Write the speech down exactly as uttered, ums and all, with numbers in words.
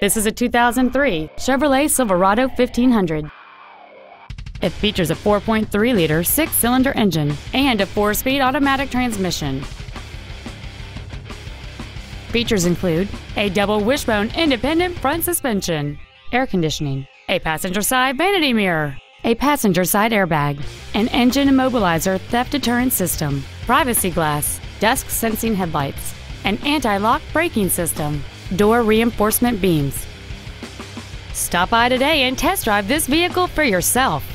This is a two thousand three Chevrolet Silverado fifteen hundred. It features a four point three liter six-cylinder engine and a four-speed automatic transmission. Features include a double wishbone independent front suspension, air conditioning, a passenger side vanity mirror, a passenger side airbag, an engine immobilizer theft deterrent system, privacy glass, dusk sensing headlights, an anti-lock braking system, door reinforcement beams. Stop by today and test drive this vehicle for yourself.